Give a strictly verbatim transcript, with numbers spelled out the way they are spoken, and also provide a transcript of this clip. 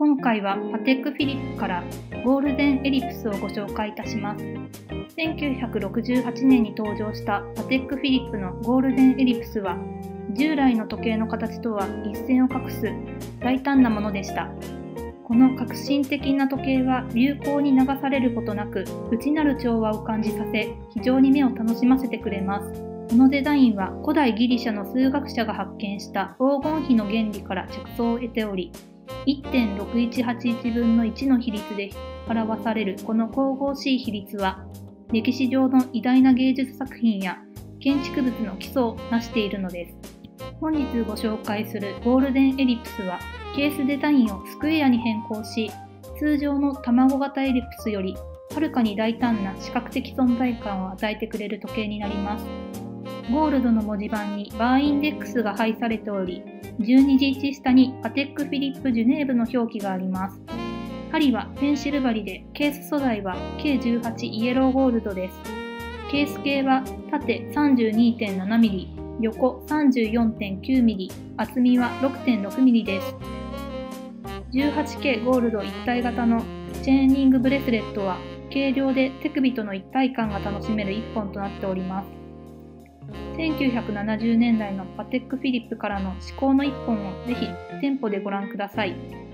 今回はパテックフィリップからゴールデンエリプスをご紹介いたします。せんきゅうひゃくろくじゅうはちねんに登場したパテックフィリップのゴールデンエリプスは、従来の時計の形とは一線を画す大胆なものでした。この革新的な時計は流行に流されることなく、内なる調和を感じさせ、非常に目を楽しませてくれます。このデザインは古代ギリシャの数学者が発見した黄金比の原理から着想を得ており、いってんろくいちはちいちぶんのいちの比率で表されるこの神々しい比率は、歴史上の偉大な芸術作品や建築物の基礎を成しているのです。本日ご紹介するゴールデンエリプスは、ケースデザインをスクエアに変更し、通常の卵型エリプスよりはるかに大胆な視覚的存在感を与えてくれる時計になります。ゴールドの文字盤にバーインデックスが配されており、じゅうにじいち下にパテックフィリップ・ジュネーブの表記があります。針はペンシル針で、ケース素材は ケーじゅうはち イエローゴールドです。ケース径は縦 さんじゅうにてんななミリ、横 さんじゅうよんてんきゅうミリ、厚みは ろくてんろくミリです。じゅうはちケー ゴールド一体型のチェーニングブレスレットは、軽量で手首との一体感が楽しめる一本となっております。せんきゅうひゃくななじゅうねんだいのパテックフィリップからの至高の一本をぜひ店舗でご覧ください。